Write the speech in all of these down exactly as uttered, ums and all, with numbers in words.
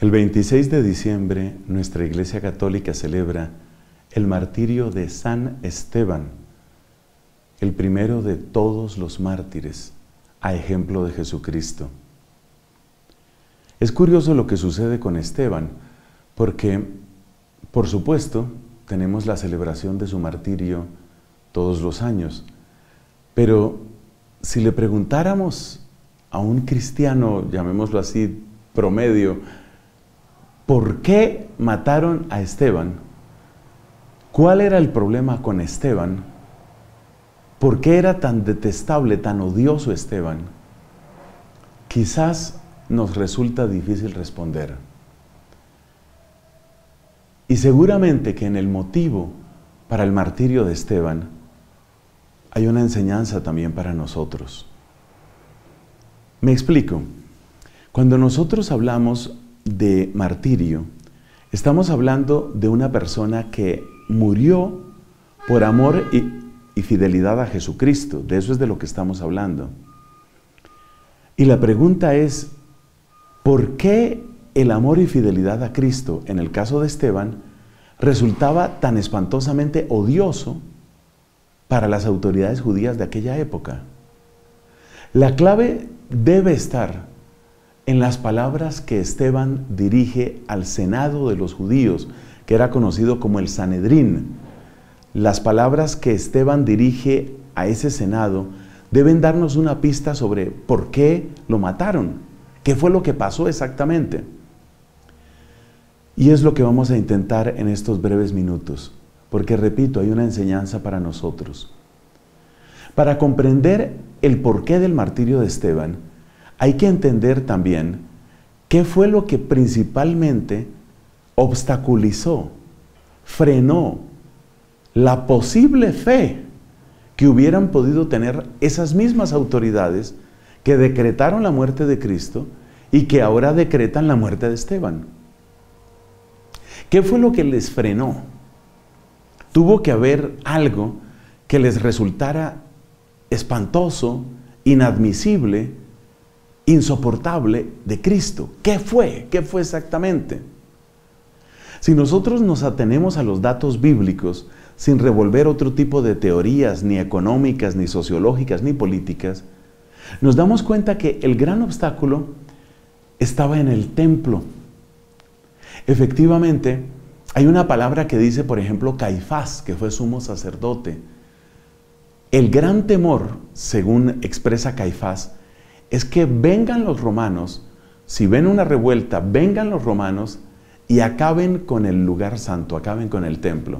El veintiséis de diciembre, nuestra Iglesia Católica celebra el martirio de San Esteban, el primero de todos los mártires, a ejemplo de Jesucristo. Es curioso lo que sucede con Esteban, porque, por supuesto, tenemos la celebración de su martirio todos los años, pero si le preguntáramos a un cristiano, llamémoslo así, promedio, ¿por qué mataron a Esteban? ¿Cuál era el problema con Esteban? ¿Por qué era tan detestable, tan odioso Esteban? Quizás nos resulta difícil responder. Y seguramente que en el motivo para el martirio de Esteban hay una enseñanza también para nosotros. Me explico. Cuando nosotros hablamos de martirio, estamos hablando de una persona que murió por amor y, y fidelidad a Jesucristo. De eso es de lo que estamos hablando. Y la pregunta es, ¿por qué el amor y fidelidad a Cristo, en el caso de Esteban, resultaba tan espantosamente odioso para las autoridades judías de aquella época? La clave debe estar en las palabras que Esteban dirige al Senado de los judíos, que era conocido como el Sanedrín. Las palabras que Esteban dirige a ese Senado deben darnos una pista sobre por qué lo mataron, qué fue lo que pasó exactamente. Y es lo que vamos a intentar en estos breves minutos, porque repito, hay una enseñanza para nosotros. Para comprender el porqué del martirio de Esteban, hay que entender también qué fue lo que principalmente obstaculizó, frenó la posible fe que hubieran podido tener esas mismas autoridades que decretaron la muerte de Cristo y que ahora decretan la muerte de Esteban. ¿Qué fue lo que les frenó? Tuvo que haber algo que les resultara espantoso, inadmisible, insoportable de Cristo. ¿Qué fue? ¿Qué fue exactamente? Si nosotros nos atenemos a los datos bíblicos, sin revolver otro tipo de teorías, ni económicas, ni sociológicas, ni políticas, nos damos cuenta que el gran obstáculo estaba en el templo. Efectivamente, hay una palabra que dice, por ejemplo, Caifás, que fue sumo sacerdote. El gran temor, según expresa Caifás, es que vengan los romanos, si ven una revuelta, vengan los romanos y acaben con el lugar santo, acaben con el templo.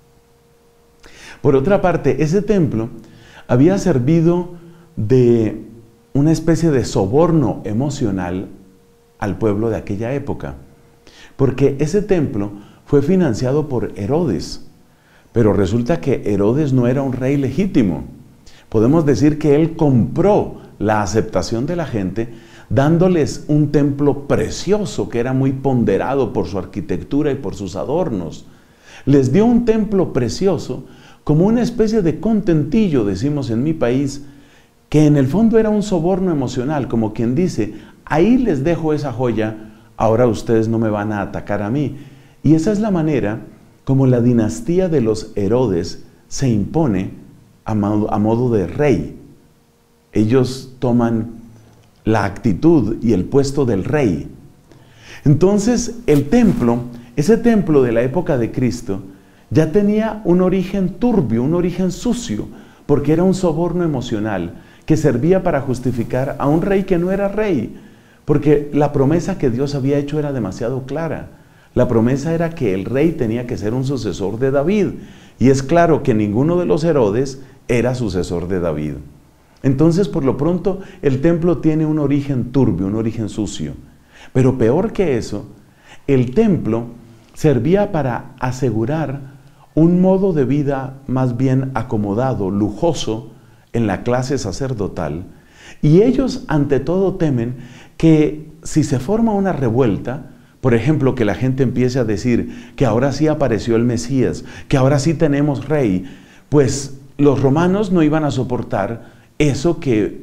Por otra parte, ese templo había servido de una especie de soborno emocional al pueblo de aquella época, porque ese templo fue financiado por Herodes, pero resulta que Herodes no era un rey legítimo. Podemos decir que él compró la aceptación de la gente, dándoles un templo precioso que era muy ponderado por su arquitectura y por sus adornos. Les dio un templo precioso como una especie de contentillo, decimos en mi país, que en el fondo era un soborno emocional, como quien dice, ahí les dejo esa joya, ahora ustedes no me van a atacar a mí. Y esa es la manera como la dinastía de los Herodes se impone a modo, a modo de rey. Ellos toman la actitud y el puesto del rey. Entonces, el templo, ese templo de la época de Cristo, ya tenía un origen turbio, un origen sucio, porque era un soborno emocional que servía para justificar a un rey que no era rey, porque la promesa que Dios había hecho era demasiado clara. La promesa era que el rey tenía que ser un sucesor de David, y es claro que ninguno de los Herodes era sucesor de David. Entonces, por lo pronto, el templo tiene un origen turbio, un origen sucio. Pero peor que eso, el templo servía para asegurar un modo de vida más bien acomodado, lujoso, en la clase sacerdotal. Y ellos, ante todo, temen que si se forma una revuelta, por ejemplo, que la gente empiece a decir que ahora sí apareció el Mesías, que ahora sí tenemos rey, pues los romanos no iban a soportar eso que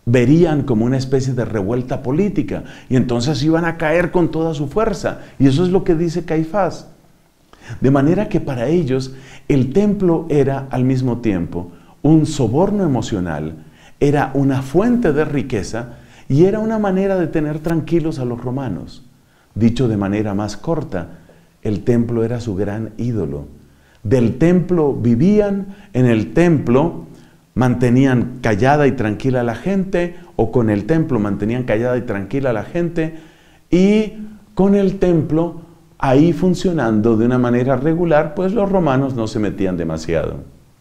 verían como una especie de revuelta política y entonces iban a caer con toda su fuerza. Y eso es lo que dice Caifás. De manera que para ellos el templo era al mismo tiempo un soborno emocional, era una fuente de riqueza y era una manera de tener tranquilos a los romanos. Dicho de manera más corta, el templo era su gran ídolo. Del templo vivían, en el templo mantenían callada y tranquila a la gente, o con el templo mantenían callada y tranquila a la gente, y con el templo ahí funcionando de una manera regular, pues los romanos no se metían demasiado.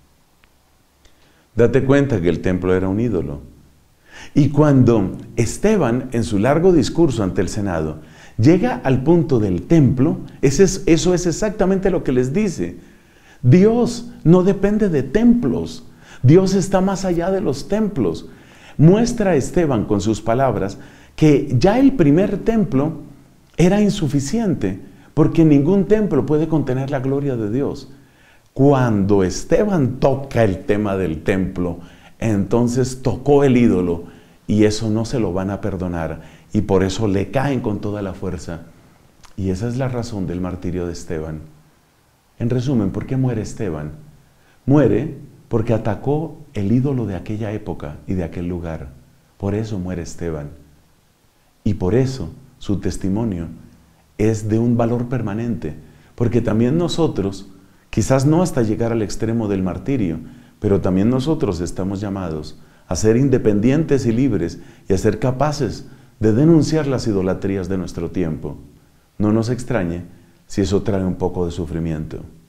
Date cuenta que el templo era un ídolo. Y cuando Esteban, en su largo discurso ante el Senado, llega al punto del templo, ese es, eso es exactamente lo que les dice. Dios no depende de templos. Dios está más allá de los templos. Muestra a Esteban con sus palabras que ya el primer templo era insuficiente, porque ningún templo puede contener la gloria de Dios. Cuando Esteban toca el tema del templo, entonces tocó el ídolo, y eso no se lo van a perdonar, y por eso le caen con toda la fuerza. Y esa es la razón del martirio de Esteban. En resumen, ¿por qué muere Esteban? Muere porque atacó el ídolo de aquella época y de aquel lugar. Por eso muere Esteban. Y por eso su testimonio es de un valor permanente, porque también nosotros, quizás no hasta llegar al extremo del martirio, pero también nosotros estamos llamados a ser independientes y libres y a ser capaces de denunciar las idolatrías de nuestro tiempo. No nos extrañe si eso trae un poco de sufrimiento.